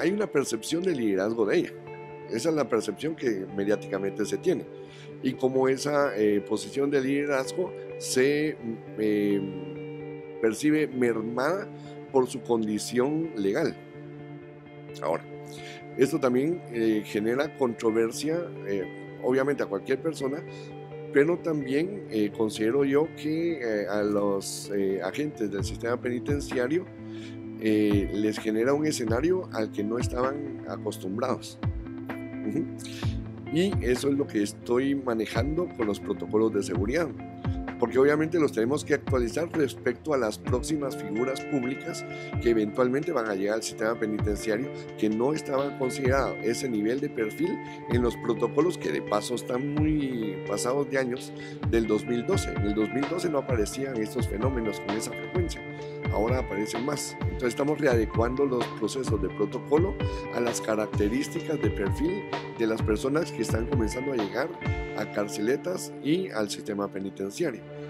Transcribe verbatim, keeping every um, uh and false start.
hay una percepción de liderazgo de ella. Esa es la percepción que mediáticamente se tiene. Y como esa eh, posición de liderazgo se eh, percibe mermada por su condición legal. Ahora, esto también eh, genera controversia, eh, obviamente a cualquier persona, pero también eh, considero yo que eh, a los eh, agentes del sistema penitenciario eh, les genera un escenario al que no estaban acostumbrados. Uh-huh. Y eso es lo que estoy manejando con los protocolos de seguridad, porque obviamente los tenemos que actualizar respecto a las próximas figuras públicas que eventualmente van a llegar al sistema penitenciario, que no estaban considerados ese nivel de perfil en los protocolos que de paso están muy pasados de años del dos mil doce. En el dos mil doce no aparecían estos fenómenos con esa frecuencia, ahora aparecen más. Entonces estamos readecuando los procesos de protocolo a las características de perfil de las personas que están comenzando a llegar a carceletas y al sistema penitenciario.